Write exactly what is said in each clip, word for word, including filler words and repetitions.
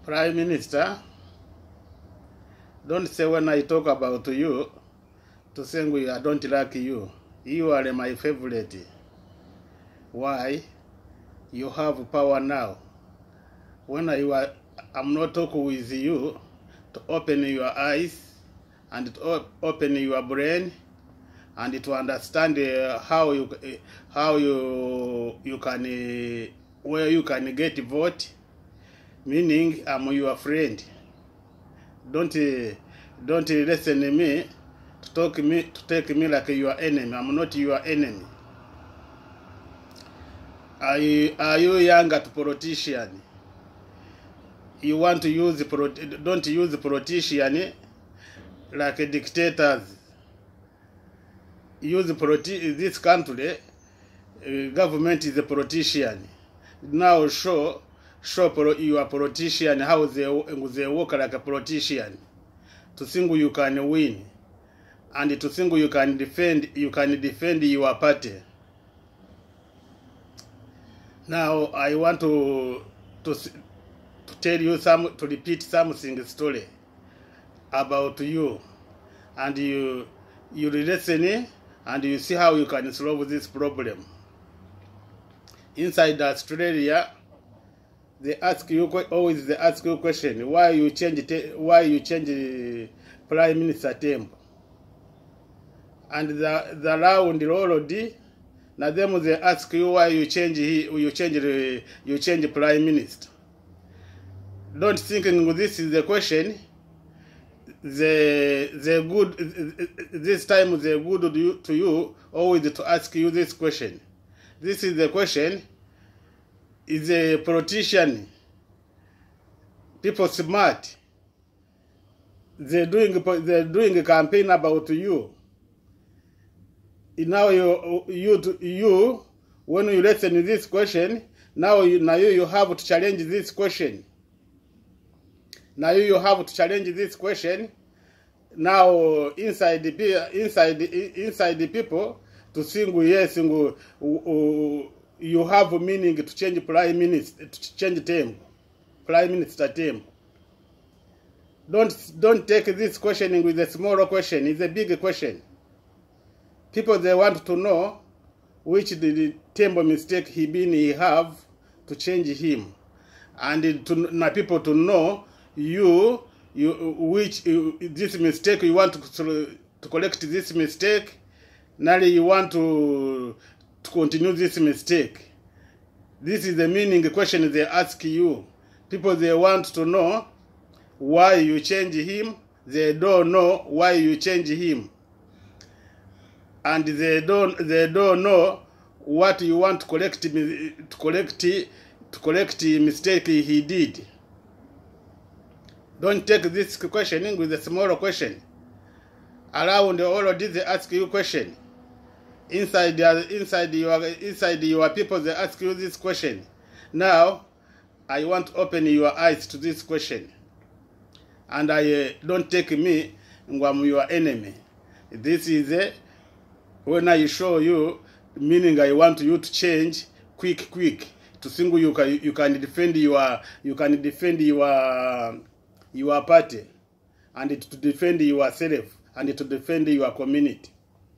Prime Minister, don't say when I talk about you to say I don't like you. You are my favorite. Why? You have power now. When I were, I'm not talking with you to open your eyes and to open your brain and to understand uh, how you how you you can uh, where you can get vote. Meaning I'm your friend. Don't uh, don't listen to me to talk me to take me like your enemy. I'm not your enemy. Are you, are you younger to politician? You want to use don't use politician like dictators. Use politi this country. Uh, government is a politician. Now show show you are politician how they they work like a politician. To think you can win, and to think you can defend you can defend your party. Now I want to to to tell you some to repeat something story about you, and you you listen and you see how you can solve this problem. Inside Australia, they ask you always they ask you question why you change why you change the Prime Minister term, and the the round already. Now them they ask you why you change you change the you change the Prime Minister. Don't think this is the question. The the good this time they good to you always to ask you this question. This is the question. Is a politician. People smart. They're doing they're doing a campaign about you. Now you you you when you listen to this question, now you now you, you have to challenge this question. Now you, you have to challenge this question. Now inside the inside the, inside the people to sing yes, sing, uh, you have a meaning to change prime minister to change term, prime minister term. Don't don't take this questioning with a smaller question. It's a big question. People they want to know which the, the term mistake he been he have to change him, and to now people to know you you which you, this mistake you want to to correct this mistake. Now you want to to continue this mistake. This is the meaning question they ask you. People they want to know why you change him. They don't know why you change him, and they don't they don't know what you want to correct to correct to correct the mistake he did. Don't take this questioning with a smaller question. Around all of this they ask you question. Inside the, inside your inside your people they ask you this question. Now I want to open your eyes to this question, and I uh, don't take me I'm your enemy. This is a, when I show you meaning I want you to change quick quick to think you can you can defend your you can defend your your party, and to defend yourself, and to defend your community.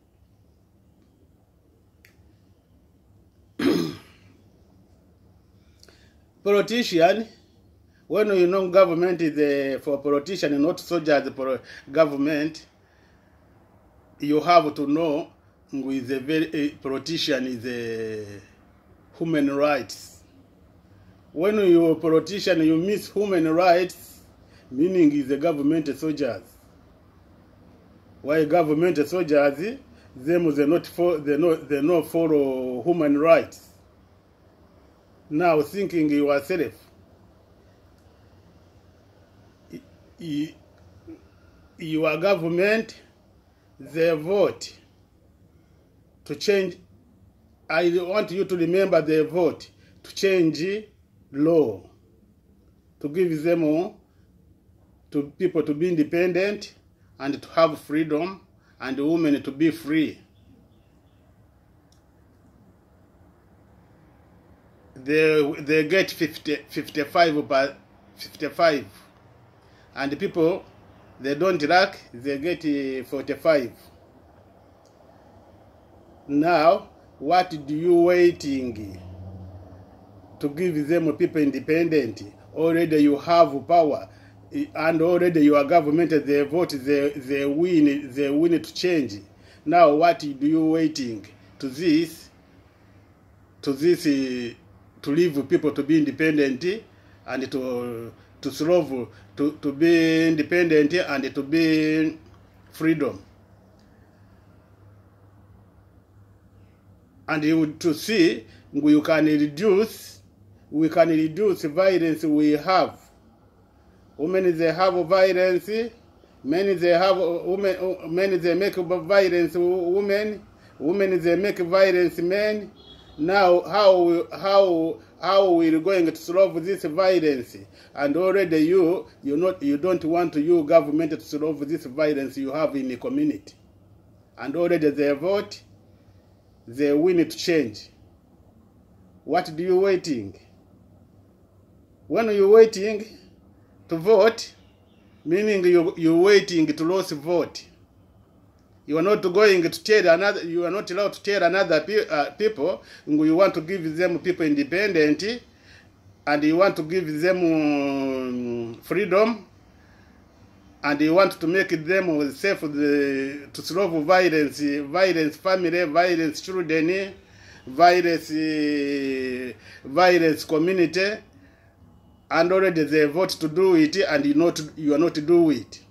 Politician, when you know government is a, for politician, not soldiers for government, you have to know with a very a politician is a human rights. When you a politician, you miss human rights, meaning is the government soldiers. Why government soldiers? Them they not for they not they not follow human rights. Now thinking yourself, your government, they vote to change. I want you to remember they vote to change law, to give them to people to be independent and to have freedom, and women to be free. They they get fifty, fifty-five, fifty-five, and the people they don't lack, they get forty-five. Now, what do you waiting to give them people independent? Already you have power, and already your government, they vote, they, they win, they win to change. Now, what do you waiting to this, to this, uh, to leave people to be independent and to to solve, to, to be independent and to be freedom. And you to see, we can reduce, we can reduce violence we have. Women, they have violence, many they have women, many they make violence women, women they make violence men. Now, how how how we are going to solve this violence? And already you you not you don't want you government to solve this violence you have in the community. And already they vote, they win to change. What do you waiting? When you waiting to vote, meaning you you waiting to lose vote. You are not going to tell another. You are not allowed to tell another pe uh, people. You want to give them people independent, and you want to give them um, freedom, and you want to make them safe the, to solve violence, violence family, violence children, violence, uh, violence community, and already they vote to do it, and you not you are not to do it.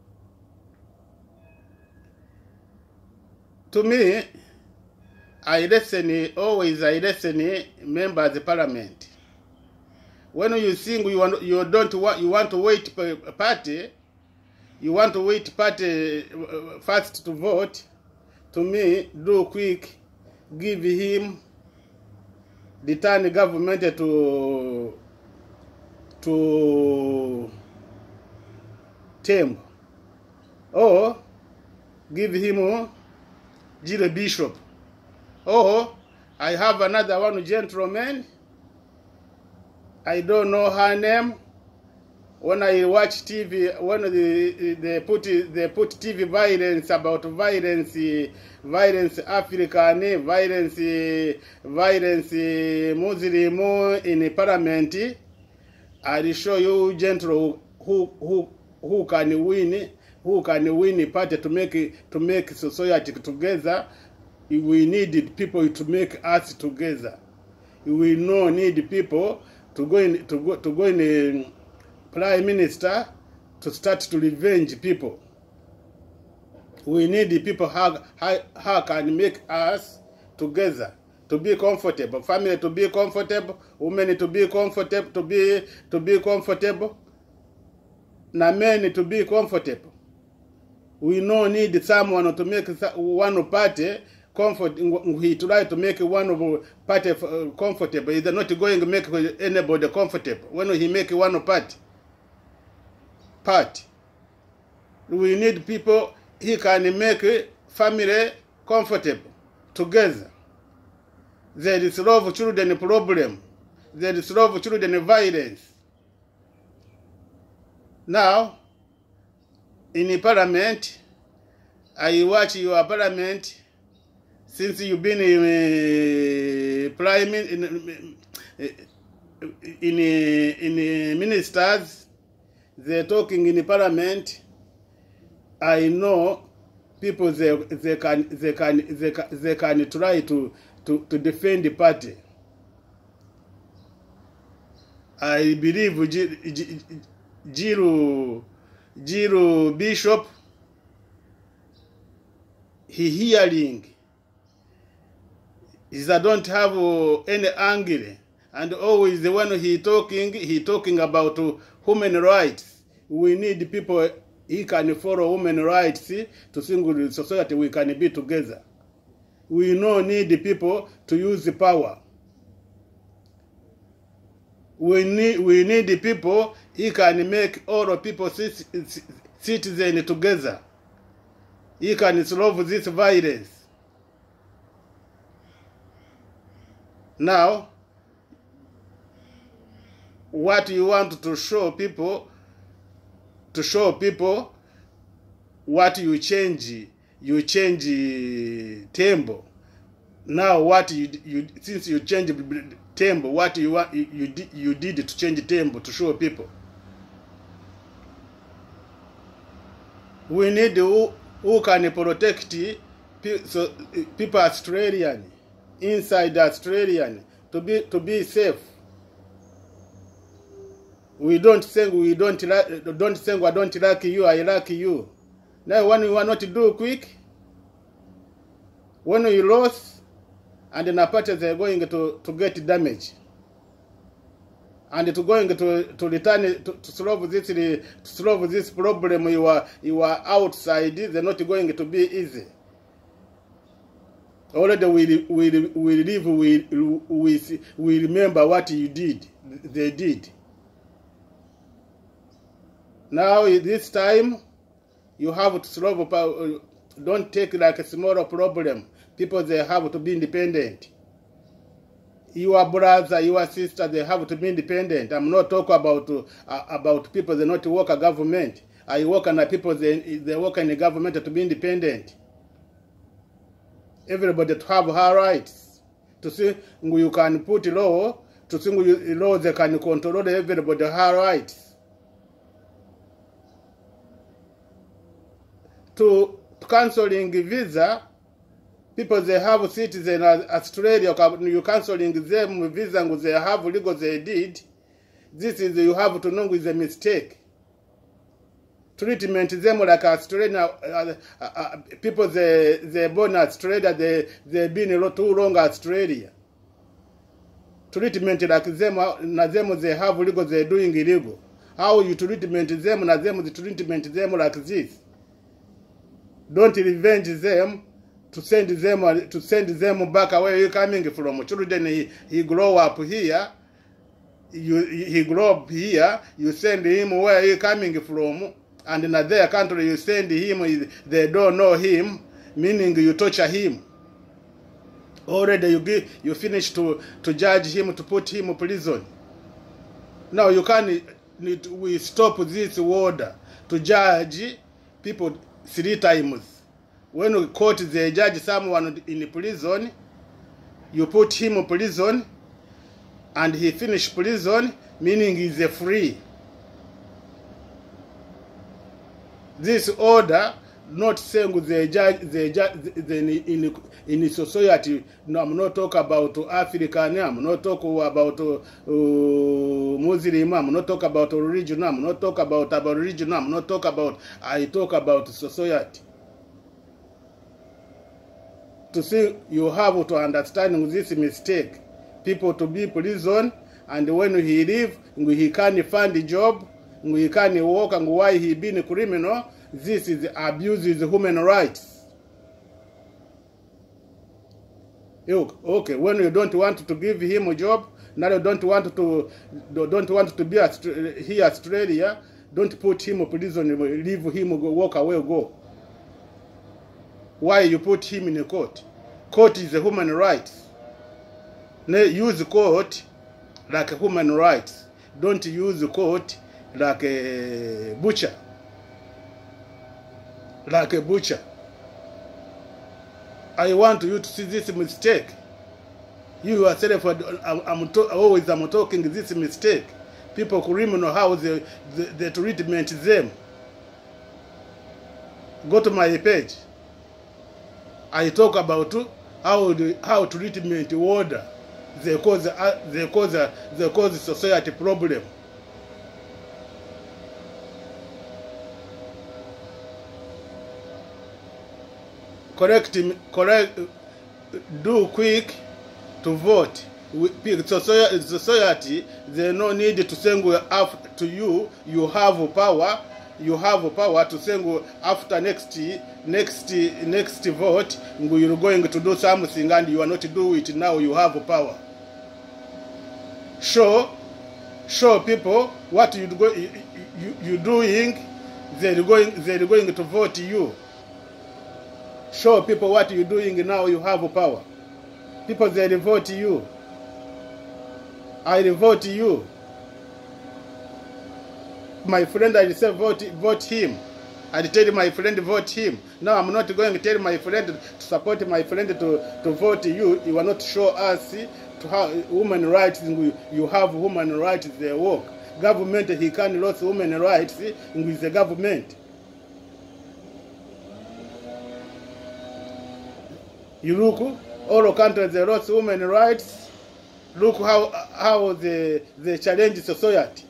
To me, I listen, always I listen members of the parliament. When you think you want, you don't want, you want to wait party, you want to wait party first to vote. To me, do quick, give him the turn government to to term, or give him Jill Bishop. Oh, I have another one gentleman. I don't know her name. When I watch T V, when they, they put they put T V violence about violence, violence African, violence, violence Muslim in parliament, I'll show you gentle who who who can win. Who can win a party to make to make society together? We need people to make us together. We no need people to go in to go to go in a prime minister to start to revenge people. We need the people how how, how can make us together to be comfortable, family to be comfortable, women to be comfortable, to be to be comfortable, na men to be comfortable. We no need someone to make one party comfort. He try to make one party comfortable. He's not going to make anybody comfortable. When he make one party, party, we need people he can make family comfortable together. There is love children problem. There is love children violence. Now, in the parliament, I watch your parliament since you've been in uh, prime in in in, in ministers. They're talking in the parliament. I know people they they can they can they can, they can try to to to defend the party. I believe Jill Jill Bishop, he hearing is I don't have uh, any angle, and always the one he talking he talking about uh, human rights. We need people he can follow human rights to single society we can be together. We no need the people to use the power. We need we need the people he can make all the people citizens together. He can solve this violence. Now, what you want to show people, to show people what you change, you change tembo. Now what you, you since you change tembo, what you want you, you, you did to change tembo to show people. We need who, who can protect so people Australian, inside Australian, to be to be safe. We don't say we don't don't say I don't like you, I like you. Now when you want not to do quick, when you lost, and the parties are going to, to get damage. And to going to to return to, to solve this to solve this problem, you are you are outside. They're not going to be easy. Already we we we live we we we remember what you did. They did. Now this time you have to solve. Don't take like a small problem. People they have to be independent. Your brother, your sister, they have to be independent. I'm not talking about uh, about people they not work a government. I work on the people they they work in the government to be independent. Everybody to have her rights. To see you can put law. To see law they can control everybody her rights. To cancelling visa. People they have citizens in Australia, you cancelling them visa and they have legal they did. This is you have to know is a mistake. Treatment them like Australia uh, uh, uh, people they they born Australia they they been too long Australia. Treatment like them na them they have legal they doing illegal. How you treatment them na them the treatment them like this? Don't revenge them. To send them to send them back where you coming from. Children he, he grow up here. You he grow up here. You send him where you coming from, and in their country you send him. They don't know him, meaning you torture him. Already you give, you finish to to judge him to put him in prison. Now you can we stop this order to judge people three times. When we court they judge someone in prison, you put him in prison, and he finish prison, meaning he's a free. This order not saying they judge they judge in in in society. No, I'm not talking about African. I'm not talking about uh, Muslim. I'm not talking about religion. I'm not talking about Aboriginal. I'm not talking about. I talk about society. To see you have to understand this mistake. People to be prison, and when he leave, he can't find a job, he can't work, and why he been a criminal. This is abuse of human rights. Okay, when you don't want to give him a job, now you don't want to don't want to be here Australia, don't put him in prison, leave him, go walk away, go. Why you put him in a court? Court is a human right. Use court like a human right. Don't use court like a butcher. Like a butcher. I want you to see this mistake. You yourself, I'm, I'm to, always I'm talking this mistake. People criminal how they, they, they treatment them. Go to my page. I talk about how the how treatment order they cause uh, they cause uh, they cause society problem. Correct, correct. Do quick to vote. Society, society they no need to send up to you. You have power. You have power to send after next next next vote. You're going to do something and you are not to do it now. You have power. Show, show people what you go you you doing. They're going they're going to vote you. Show people what you're doing now. You have power. People they vote you. I vote you. my friend, I say vote, vote him. I tell my friend vote him. Now I'm not going to tell my friend to support my friend to, to vote you. You are not show us to have women rights. You have women rights, they work. Government, he can't lose women rights with the government. You look, all countries they lost women rights. Look how how they they challenge society.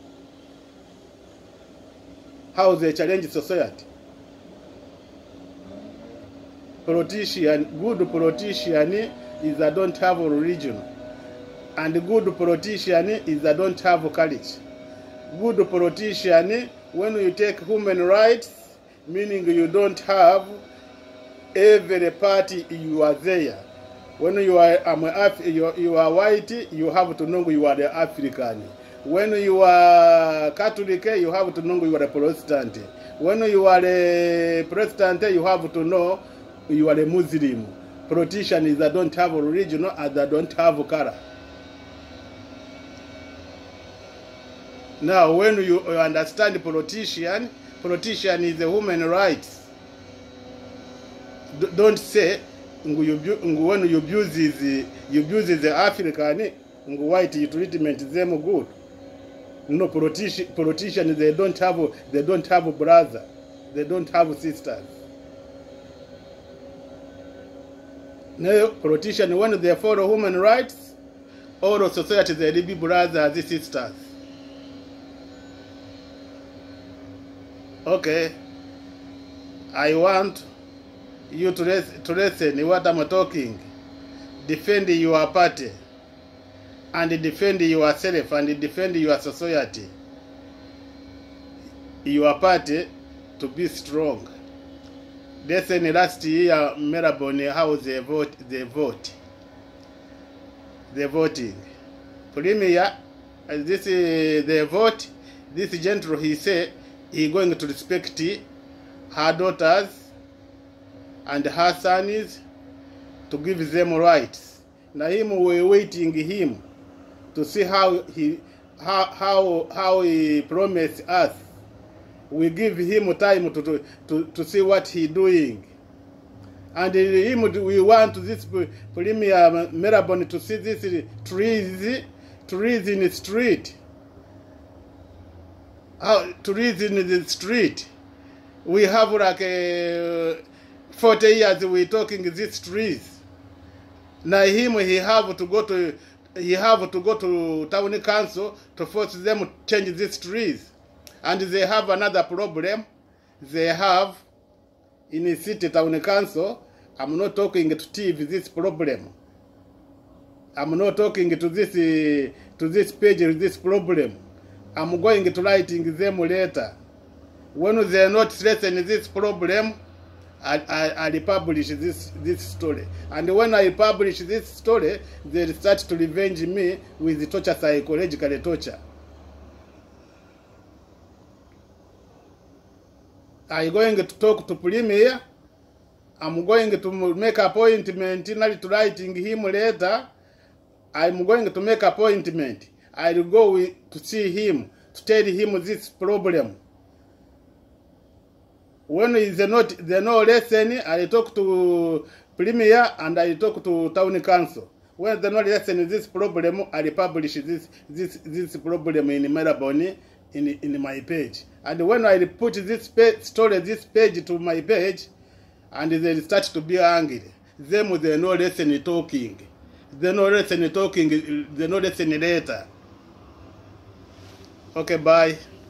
How they challenge society. Politician, good politician is that don't have a religion. And good politician is that don't have courage. Good politician, when you take human rights, meaning you don't have every party you are there. When you are, um, you, you are white, you have to know you are the African. When you are Catholic, you have to know you are a Protestant. When you are a Protestant, you have to know you are a Muslim. Politicians that don't have a religion and that don't have a color. Now, when you understand politician, politician is a human rights. D don't say when you abuse the you abuse the African, white you treatment them good. No, politician politicians they don't have they don't have a brother, they don't have sisters. No, politicians when they follow human rights, all of society they be brothers and sisters. Okay, I want you to listen, to listen what I'm talking. Defend your party, and defend yourself, and defend your society. Your party to be strong. Listen, last year Melbourne, how they vote, they vote, they voting. Premier, this is the vote. This gentle, he said. He going to respect her daughters and her sons to give them rights. Now him we're waiting him to see how he how how how he promised us. We give him time to to, to, to see what he doing. And him we want this Premier Melbourne to see this trees trees in the street. How to read in the street. We have like a forty years we talking these trees. Now him he have to go to he have to go to town council to force them to change these trees. And they have another problem. They have in the city town council. I'm not talking to T V this problem. I'm not talking to this uh, to this page this problem. I'm going to writing them later. When they are not stressing this problem, I, I, I publish this, this story. And when I publish this story, they start to revenge me with the torture, psychological torture. I'm going to talk to Premier. I'm going to make appointment, not to writing him later. I'm going to make appointment. I'll go with, to see him, to tell him this problem. When is not the no lesson, I talk to Premier and I talk to Town Council. When the no lesson this problem, I publish this this this problem in Melbourne in in my page. And when I put this page, story this page to my page, and they start to be angry. Them they no lesson talking. They no lesson talking. They no lesson later. Okay, bye.